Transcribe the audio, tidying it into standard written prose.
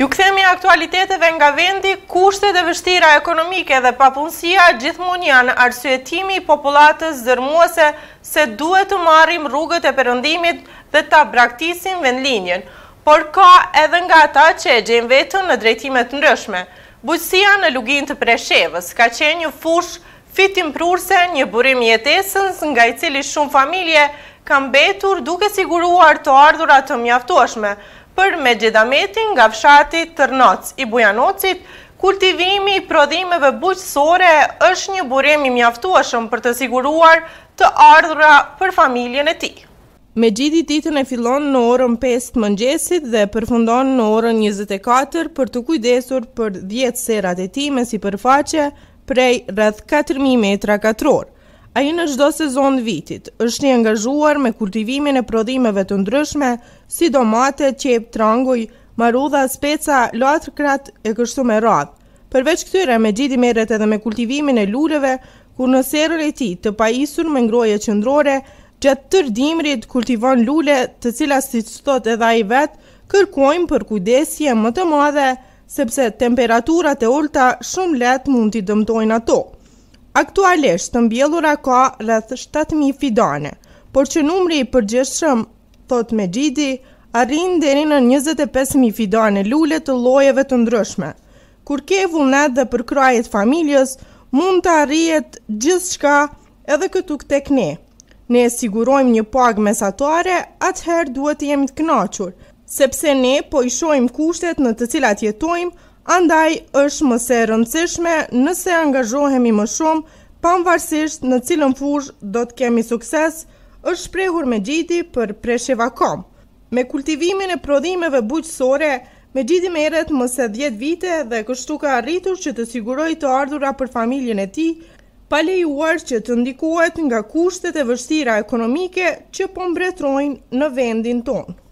Ju kthemi aktualiteteve nga vendi, kushtet e vështira ekonomike dhe papunësia gjithmonë janë arsyetimi i popullatës dërmuese se duhet të marrim rrugët e perëndimit dhe ta braktisim vendlinjen, por ka edhe nga ata që e gjejnë veten në drejtime të ndryshme. Bujqësia në Lugin të Preshevës ka qenë një fushë fitimprurse, një burim jetesës nga i cili shumë familje kanë mbetur duke siguruar të ardhurat të mjaftueshme. Për Mexhed Ahmeti nga fshati Tërnoc i Bujanocit, kultivimi i prodhimeve bujqësore është një burim i mjaftueshëm për të siguruar të ardhura për familjen e tij. Mexhedi ditën e fillon në orën 5 të mëngjesit dhe përfundon në orën 24 për të kujdesur për 10 serat e tij me sipërfaqe prej rreth 4000 metra katror. Ai në çdo sezon të vitit është i angazhuar me kultivimin e prodhimeve të ndryshme, si domate, qep, tranguj, marudha, speca, latërkrat e kështu me radhë. Përveç këtyre, Mexhedi merret edhe me kultivimin e luleve, kur në serrën e tij të pajisur me ngrohje qendrore, gjatë tërë dimrit kultivon lule, të cilat siç thotë edhe ai vet, kërkojnë për kujdesje më të madhe, sepse temperaturat e ulta shumë lehtë mund t'i dëmtojnë ato. Aktualisht të mbjellura ka rreth 7000 fidane, por që numri i përgjithshëm, thot Mexhedi, arrin deri në 25000 fidane lule të llojeve të ndryshme. Kur ke vullnet dhe përkrajet familjes, mund të arrihet gjithçka edhe këtu tek ne. Ne sigurojmë një pagë mesatare, atëherë duhet të jemi të kënaqur, sepse ne po i shohim kushtet në të cilat jetojmë. Andaj është më së rëndësishme nëse angazhohemi më shumë, pavarësisht në cilën fushë do të kemi sukses, është shprehur Mexhedi për Presheva.com. Me kultivimin e prodhimeve bujqësore, Mexhedi merret më së 10 vite dhe kështu ka arritur që të sigurojë të ardhura për familjen e tij, pa lejuar që të ndikohet nga kushtet e vështira ekonomike që po mbretërojnë në vendin tonë.